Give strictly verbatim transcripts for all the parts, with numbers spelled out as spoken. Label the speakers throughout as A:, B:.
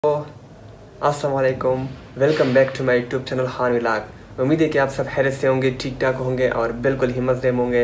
A: अस्सलाम वालेकुम, welcome back to my YouTube channel Khan vlog. उम्मीद है कि आप सब खैरियत से होंगे, ठीक ठाक होंगे और बिल्कुल ही मज़े होंगे।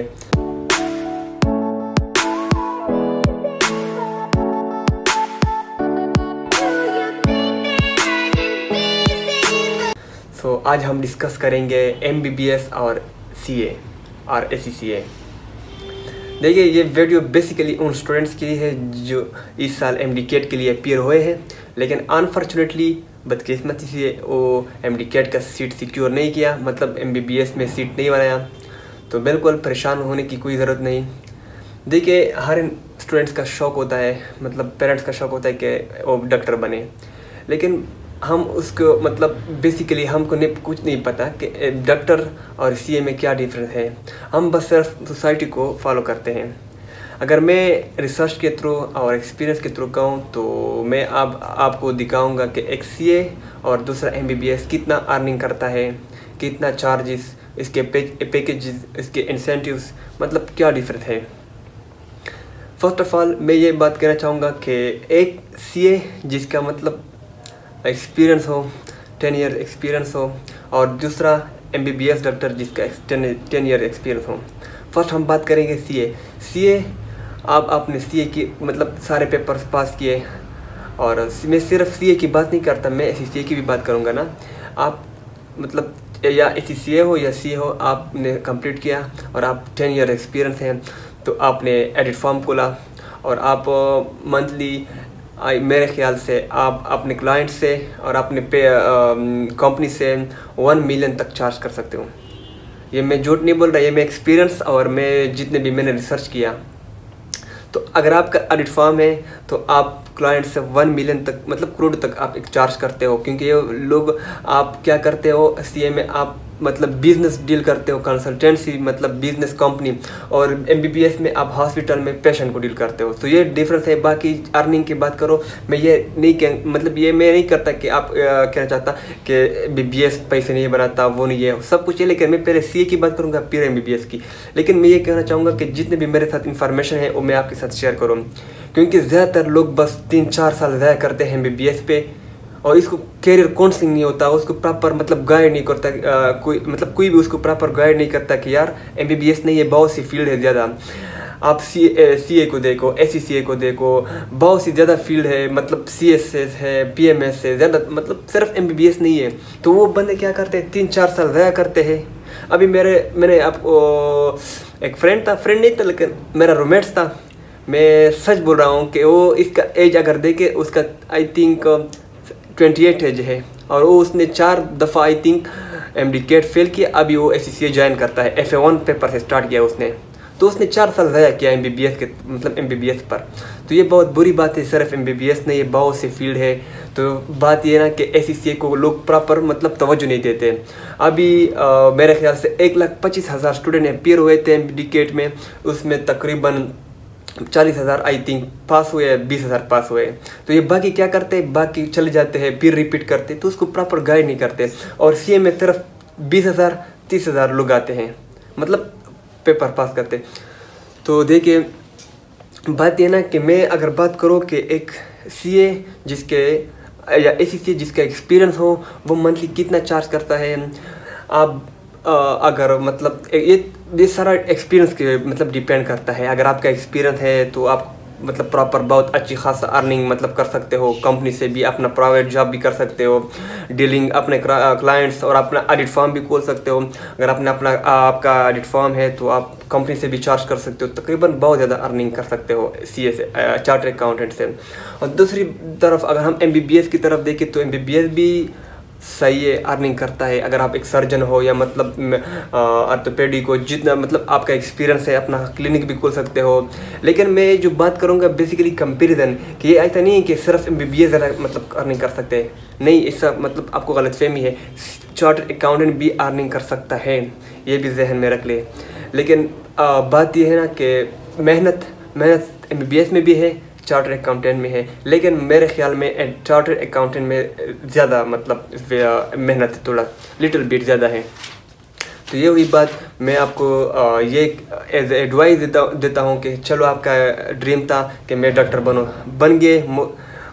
A: सो so, आज हम डिस्कस करेंगे एम बी बी एस और सी ए और ए सी सी ए। देखिए, ये वीडियो बेसिकली उन स्टूडेंट्स के लिए है जो इस साल एम डी कैट के लिए अपीयर हुए हैं, लेकिन अनफॉर्चुनेटली बदकिस्मती से वो एम डी कैट का सीट सिक्योर नहीं किया, मतलब एम बी बी एस में सीट नहीं बनाया। तो बिल्कुल परेशान होने की कोई ज़रूरत नहीं। देखिए, हर स्टूडेंट्स का शौक़ होता है, मतलब पेरेंट्स का शौक़ होता है कि वो डॉक्टर बने, लेकिन हम उसको मतलब बेसिकली हमको नहीं कुछ नहीं पता कि डॉक्टर और सी ए में क्या डिफरेंस है। हम बस सिर्फ सोसाइटी को फॉलो करते हैं। अगर मैं रिसर्च के थ्रू और एक्सपीरियंस के थ्रू कहूँ तो मैं अब आपको दिखाऊंगा कि एक सी ए और दूसरा एम बी बी एस कितना अर्निंग करता है, कितना चार्जेस, इसके पैकेजेस, इसके इंसेंटिव्स, मतलब क्या डिफरेंस है। फर्स्ट ऑफ ऑल मैं ये बात कहना चाहूँगा कि एक सी ए जिसका मतलब एक्सपीरियंस हो, टेन ईयर एक्सपीरियंस हो, और दूसरा M B B S doctor जिसका टेन टेन ईयर एक्सपीरियंस हो। फर्स्ट हम बात करेंगे सी ए। सी ए आप आपने सी ए की मतलब सारे पेपर्स पास किए, और मैं सिर्फ सी ए की बात नहीं करता, मैं एस सी ए की भी बात करूँगा ना। आप मतलब या एस सी ए हो या सी ए हो, आपने कंप्लीट किया और आप टेन ईयर एक्सपीरियंस हैं, तो आपने एडिट फॉर्म खोला और आप मंथली मेरे ख्याल से आप अपने क्लाइंट से और अपने पे कंपनी से वन मिलियन तक चार्ज कर सकते हो। ये मैं झूठ नहीं बोल रहा, ये मैं एक्सपीरियंस और मैं जितने भी मैंने रिसर्च किया। तो अगर आपका एडिट फॉर्म है तो आप क्लाइंट से वन मिलियन तक मतलब करोड़ तक आप एक चार्ज करते हो, क्योंकि ये लोग आप क्या करते हो सी ए में, आप मतलब बिजनेस डील करते हो, कंसल्टेंसी मतलब बिजनेस कंपनी, और एम बी बी एस में आप हॉस्पिटल में पेशेंट को डील करते हो। तो ये डिफरेंस है। बाकी अर्निंग की बात करो, मैं ये नहीं कह मतलब ये मैं नहीं करता कि आप कहना चाहता कि बी बी एस पैसे नहीं बनाता, वो नहीं है, सब कुछ है, लेकिन मैं पहले सी ए की बात करूँगा फिर एम बी बी एस की। लेकिन मैं ये कहना चाहूँगा कि जितने भी मेरे साथ इन्फॉर्मेशन है वो मैं आपके साथ शेयर करूँ, क्योंकि ज़्यादातर लोग बस तीन चार साल ज़ाया करते हैं एम बी बी एस पे, और इसको कैरियर काउंसलिंग नहीं होता, उसको प्रॉपर मतलब गाइड नहीं करता, आ, कोई मतलब कोई भी उसको प्रॉपर गाइड नहीं करता कि यार एम बी बी एस नहीं है, बहुत सी फील्ड है ज़्यादा। आप सी सी ए को देखो, ए सी सी ए को देखो, बहुत सी ज़्यादा फील्ड है, मतलब सी एस एस है, पी एम एस है, ज़्यादा मतलब सिर्फ एम बी बी एस नहीं है। तो वो बंदे क्या करते हैं, तीन चार साल ज़ाया करते हैं। अभी मेरे मैंने आपको एक फ्रेंड था, फ्रेंड नहीं था लेकिन मेरा रूममेट्स था, मैं सच बोल रहा हूँ कि वो इसका एज अगर देखे, उसका I think twenty eight age है, और वो उसने चार दफ़ा I think M D CAT fail किया। अभी वो एस सी सी ए ज्वाइन करता है, एफ ए वन पेपर से स्टार्ट किया उसने। तो उसने चार साल ज़ाया किया एम बी बी एस के मतलब एम बी बी एस पर। तो ये बहुत बुरी बात है, सिर्फ एम बी बी एस नहीं है, बहुत से फील्ड है। तो बात ये ना कि एस सी सी ए को लोग प्रॉपर मतलब तवज्जो नहीं देते। अभी आ, मेरे ख्याल से एक लाख पच्चीस हज़ार स्टूडेंट अपीयर हुए थे एम डी कैट में, उसमें तकरीबन चालीस हज़ार आई थिंक पास हुए, बीस हज़ार पास हुए। तो ये बाकी क्या करते हैं, बाकी चले जाते हैं फिर रिपीट करते, तो उसको प्रॉपर गाइड नहीं करते। और सी ए में सिर्फ बीस हज़ार तीस हज़ार लोग आते हैं, मतलब पेपर पास करते। तो देखिए, बात ये ना कि मैं अगर बात करूँ कि एक सी ए जिसके या ए सी सी ए जिसका एक्सपीरियंस हो, वो मंथली कितना चार्ज करता है। आप आ, अगर मतलब ये ये सारा एक्सपीरियंस के मतलब डिपेंड करता है। अगर आपका एक्सपीरियंस है तो आप मतलब प्रॉपर बहुत अच्छी खासा अर्निंग मतलब कर सकते हो, कंपनी से भी अपना प्राइवेट जॉब भी कर सकते हो, डीलिंग अपने क्लाइंट्स और अपना एडिट फॉर्म भी खोल सकते हो। अगर आपने अपना आपका एडिट फॉर्म है तो आप कंपनी से भी चार्ज कर सकते हो, तकरीबन बहुत ज़्यादा अर्निंग कर सकते हो सी ए से, चार्टर्ड अकाउंटेंट से। और दूसरी तरफ अगर हम एम बी बी एस की तरफ देखें तो एम बी बी एस भी सही है, अर्निंग करता है। अगर आप एक सर्जन हो या मतलब ऑर्थोपेडिक को, जितना मतलब आपका एक्सपीरियंस है, अपना क्लिनिक भी खोल सकते हो। लेकिन मैं जो बात करूँगा बेसिकली कंपैरिजन, कि ये ऐसा नहीं है कि सिर्फ एम बी बी एस मतलब अर्निंग कर सकते हैं, नहीं, इसका मतलब आपको गलतफहमी है। चार्टर्ड अकाउंटेंट भी अर्निंग कर सकता है, ये भी जहन में रख ले। लेकिन आ, बात यह है ना कि मेहनत मेहनत एम बी बी एस में भी है, चार्टर्ड अकाउंटेंट में है, लेकिन मेरे ख्याल में चार्टर्ड अकाउंटेंट में ज़्यादा मतलब मेहनत थोड़ा लिटिल बिट ज़्यादा है। तो ये हुई बात। मैं आपको ये एज एडवाइस देता देता हूँ कि चलो, आपका ड्रीम था कि मैं डॉक्टर बनूँ, बन गए,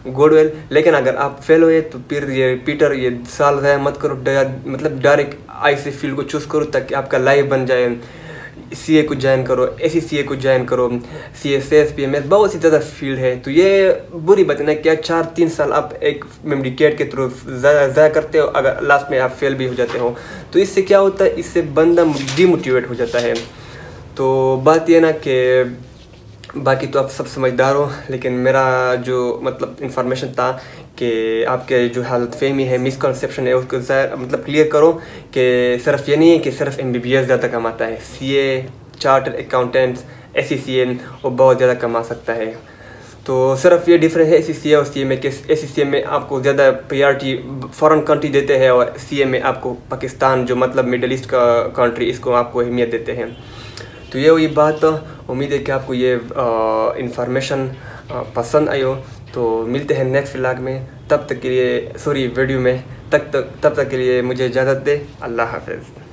A: गुड वेल। लेकिन अगर आप फेल हुए तो फिर ये रिपीटर ये साल ज़ाया मत करो, मतलब डायरेक्ट आई सी फील्ड को चूज़ करो ताकि आपका लाइफ बन जाए। सी ए को ज्वाइन करो, ए सी सी ए को ज्वाइन करो, C S S P M S बहुत सी ज़्यादा फील्ड है। तो ये बुरी बात है ना, क्या चार तीन साल आप एक मेमोरी कैट के थ्रू ज़ाया करते हो, अगर लास्ट में आप फेल भी हो जाते हो तो इससे क्या होता है, इससे बंदा डीमोटिवेट हो जाता है। तो बात ये ना कि बाकी तो आप सब समझदार हो, लेकिन मेरा जो मतलब इंफॉर्मेशन था कि आपके जो हालत फहमी है, मिसकंसेप्शन है, उसको मतलब क्लियर करो कि सिर्फ ये नहीं है कि सिर्फ एम बी बी एस ज़्यादा कमाता है। C A, chartered accountants, S C C A वो बहुत ज़्यादा कमा सकता है। तो सिर्फ ये डिफरेंस है एस सी सी ए और सी ए में कि एस सी सी ए में आपको ज़्यादा प्रायोरिटी फॉरेन कंट्री देते हैं और सी ए में आपको पाकिस्तान जो मतलब मिडल ईस्ट का कंट्री इसको आपको अहमियत देते हैं। तो ये हुई बात। उम्मीद है कि आपको ये इंफॉर्मेशन पसंद आई हो। तो मिलते हैं नेक्स्ट व्लॉग में, तब तक के लिए सॉरी वीडियो में तक तक तब तक के लिए मुझे इजाज़त दे। अल्लाह हाफ़िज़।